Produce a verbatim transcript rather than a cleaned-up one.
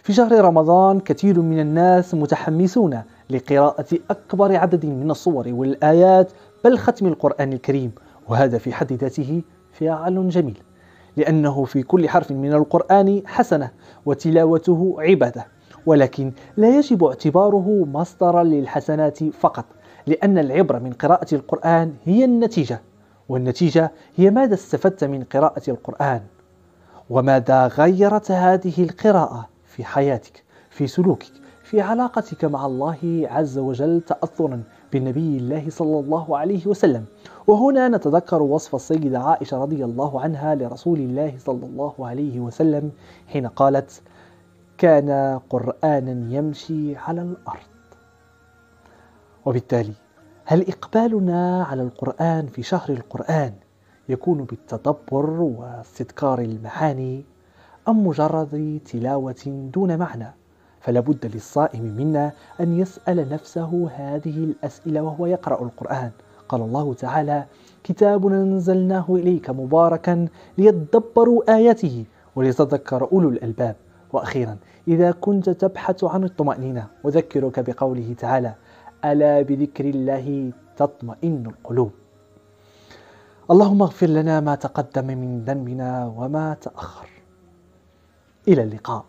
في شهر رمضان كثير من الناس متحمسون لقراءة أكبر عدد من الصور والآيات بل ختم القرآن الكريم، وهذا في حد ذاته فعل جميل، لأنه في كل حرف من القرآن حسنة وتلاوته عبادة، ولكن لا يجب اعتباره مصدرا للحسنات فقط، لأن العبرة من قراءة القرآن هي النتيجة، والنتيجة هي ماذا استفدت من قراءة القرآن، وماذا غيرت هذه القراءة في حياتك، في سلوكك، في علاقتك مع الله عز وجل تأثرا بالنبي الله صلى الله عليه وسلم. وهنا نتذكر وصف السيدة عائشة رضي الله عنها لرسول الله صلى الله عليه وسلم حين قالت: كان قرآنا يمشي على الأرض. وبالتالي هل إقبالنا على القرآن في شهر القرآن يكون بالتدبر واستذكار المعاني، أم مجرد تلاوة دون معنى؟ فلا بد للصائم منا أن يسأل نفسه هذه الأسئلة وهو يقرأ القرآن. قال الله تعالى: كتاب أنزلناه إليك مباركا ليدبروا آياته وليتذكر أولو الألباب. وأخيرا، إذا كنت تبحث عن الطمأنينة أذكرك بقوله تعالى: ألا بذكر الله تطمئن القلوب. اللهم اغفر لنا ما تقدم من ذنبنا وما تأخر. إلى اللقاء.